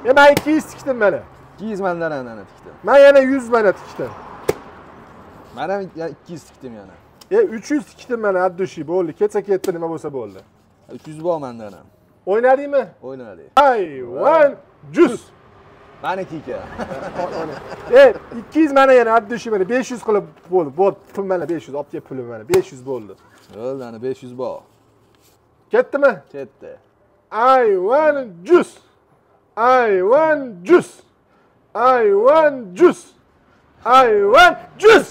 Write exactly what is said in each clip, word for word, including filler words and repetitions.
E men ikki yuz tikdim mana. ikki yuz mandan ana tikdim. Men yana yuz mana tikdim. Men ham ikki yuz tikdim yana. E uch yuz tikdim mana addushi bo'ldi. Ketsa ketdi, nima bo'lsa bo'ldi. uch yuz bor mendan ham. O'ynadingmi? O'ynadik. Hayvon juz. Meniki aka. E ikki yuz mana yana addushi mana besh yuz qilib bo'ldi. Bo'ldi, pul mana besh yuz, olib kel pulim mana besh yuz bo'ldi. Bo'ldi, ana besh yuz bor. Ketdimi? Ketdi. Hayvon juz. Hayvon juz. Hayvon juz. Hayvon juz.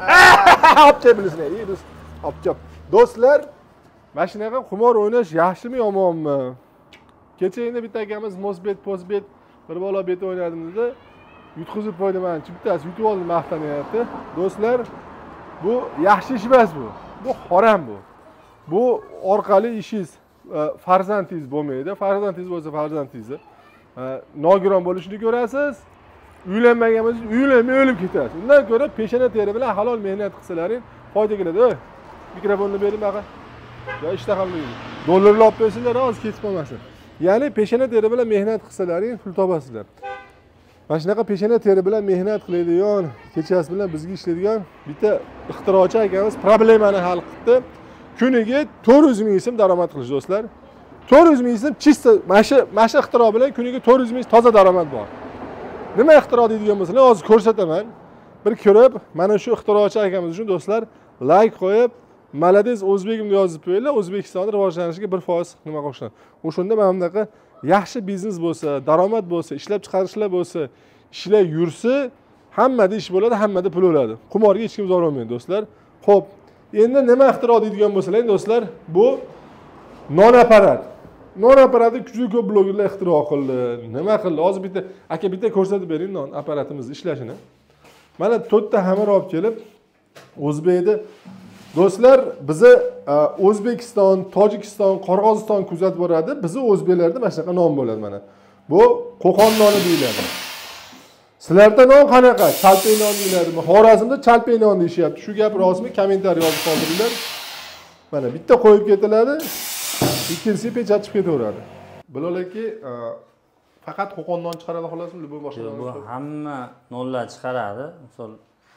Olib kel bilisizlar. Ey do'st, olib kel. Do'stlar, mana shunaqa qumor o'ynash yaxshimi yomonmi? Kecha endi bitta akamiz Mosbet, Postbet bir bola bet o'ynadim dedi. Yutqizib qo'ydim men. Bittasi yutib oldi, maqtanyapti. Do'stlar, bu yaxshi ish emas bu. Bu harom bu. Bu orqali ishingiz farzandingiz bo'lmaydi. Farzandingiz bo'lsa farzandingiz nogiron bo'lishini ko'rasiz. Uylanmagan bo'lsangiz, uylanmay o'lib ketasiz. Undan ko'ra peshona teri bilan halol mehnat qilsalaring foyda keladi. Oy, mikrofonni bering baqa. Yo ishtahamlaydi. Dollarlar olib bersinlar, hozir ketib qolmasin. Ya'ni peshona teri bilan mehnat qilsalaring pul topasizlar. Mana shunaqa peshona teri bilan mehnat qiladigan, kechasi bilan bizga ishlaydigan bitta ixtirochi akamiz problemani hal qildi. Kuniga to'rt yuz ming so'm daromad qilish do'stlar. to'rt yuz ming so'm chista mana shu mana shu ixtiro bilan kuniga to'rt yuz ming toza daromad bor. Nima ixtiro deydigan bo'lsalar, hozir ko'rsataman. Bir ko'rib, mana shu ixtirochi akamiz uchun do'stlar like qo'yib, Malades O'zbegimni yozib qo'yinglar. O'zbekistonning rivojlanishiga bir foiz nima qo'shadi. O'shunda mana bunaqa yaxshi biznes bo'lsa, daromad bo'lsa, ishlab chiqarishlar bo'lsa, ishlar yursa, hammada ish bo'ladi, hammada pul bo'ladi. Qumorga hech kim zor olmaydi do'stlar. Xo'p, endi nima ixtiro deydigan bo'lsalar, do'stlar, bu non apparat. Non apparati juda ko'p blogerlar ixtiro qildi. Nima qildi? Hozir bitta aka bitta ko'rsatib bering non apparatimizni ishlashini. Mana to'rtta hamar olib kelib O'zbekda do'stlar, bizni O'zbekiston, Tojikiston, Qirg'iziston kuzatib boradi. Bizni o'zbeklarda mana shunaqa non bo'ladi mana. Bu Qo'qon noni deyiladi. Sizlarda non qanaqa? Chalpay non deyiladimi? Xorazmda chalpay non deyishyapti. Shu gap rostmi? Kommentariy yozib qoldiringlar. Mana bitta qo'yib ketiladi. Ikkinchisi pechatib ketaveradi. Bilol aka, faqat Qo'qon non chiqaradi xolasmi, bu boshqa non? Bu hamma nonlar chiqaradi. Misol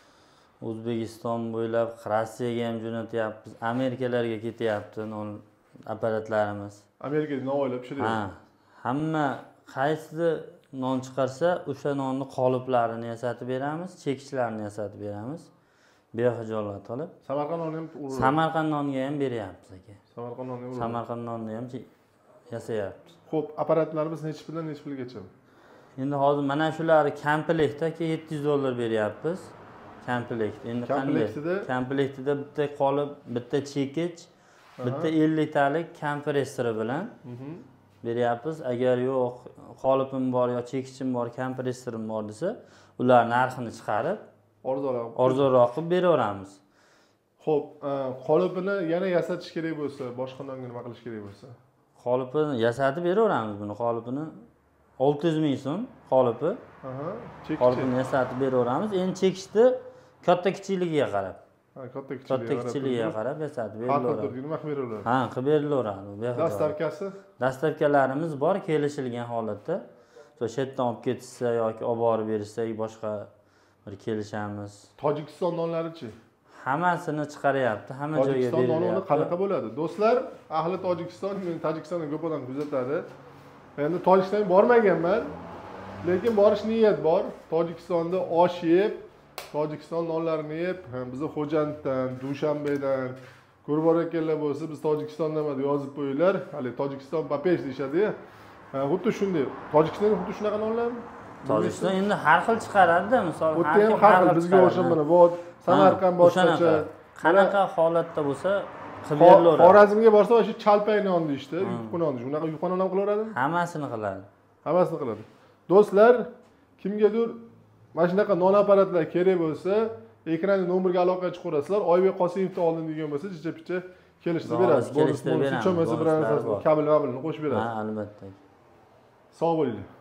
O'zbekiston bo'ylab Rossiyaga ham jo'natyapmiz, Amerikalarga ketyapti non apparatlarimiz. Amerikada non oylab pishiradi. Ha, hamma qaysi non chiqarsa, o'sha nonni qoliplarini yasatib beramiz, chekichlarini yasatib beramiz. Behijolat olib. Samarqand nonni ham uradi. Samarqand noniga ham beryapmiz aka. Samarqand nonni uradi. Samarqand nonni ham yasayapmiz. Xo'p, apparatlarimiz necha puldan necha pulgacha? Endi hozir mana shularni komplektda yetti yuz dollar beryapmiz. Komplekt. Endi qanday? Komplektida bitta qolip, bitta chekich, bitta ellik talik kompressori bilan beryapmiz. Agar yo'q, qolipim bor yo chekichim bor, kompressorim bor desa, ular narxini chiqarib, arzonroq arzonroq qilib beraveramiz. Xo'p, qolipini yana yasatish kerak bo'lsa, boshqa nonga nima qilish kerak bo'lsa? Qolipini yasatib beraveramiz buni. Qolipini olti yuz ming so'm qolipi. Aha, chekich. Qolipini yasatib beraveramiz. Endi chekishni katta kichikligiga qarab. Ha, katta kichikligiga katta kichikligiga qarab yasatib beraveramiz. Nima qilib beraveradi? Ha, qilib beraveradi. Dastavkasi? Dastavkalarimiz bor, kelishilgan holatda. O'sha yerdan olib ketishsa yoki olib borib berishsa, boshqa bir kelishamiz. Tojikiston nonlari-chi? Hammasini chiqaryapti, hamma joyga beryapti. Tojikiston noni qanaqa bo'ladi? Do'stlar, ahli Tojikiston, men Tojikistondan ko'p odam kuzatadi. Endi Tojikistonga bormaganman, lekin borish niyat bor. Tojikistonda osh yeb, Tojikiston nonlarini yeb, bizni Xo'janddan, Dushanbedan ko'rib borayotganlar bo'lsa, biz Tojikistondan deb yozib qo'yinglar. Hali Tojikiston papesh deyshadi-ya. Xuddi shunday. Tojikistonda xuddi shunaqa nonlarmi? Tojikiston endi har xil chiqaradi-da, misol har kim har xil bizga o'xshab mana vod Samarqand boshqacha. Qanaqa holatda bo'lsa qilib beraveradi. Xorazmga borsa o'sha chalpay non deydi, yupqa non deydi. Unaqa yupqa non ham qilaveradimi? Hammasini qiladi. Hammasini qiladi. Do'stlar, kimgadir mana shunaqa non apparatlar kerak bo'lsa, ekranda nomerga aloqa chiqarasizlar. Oybek Qosimovni oldin degan bo'lsa, jicha-picha kelishtirib berasiz. Kelishtirib beramiz. Kabel-mabilni qo'shib berasiz. Ha, albatta. Sog' bo'linglar.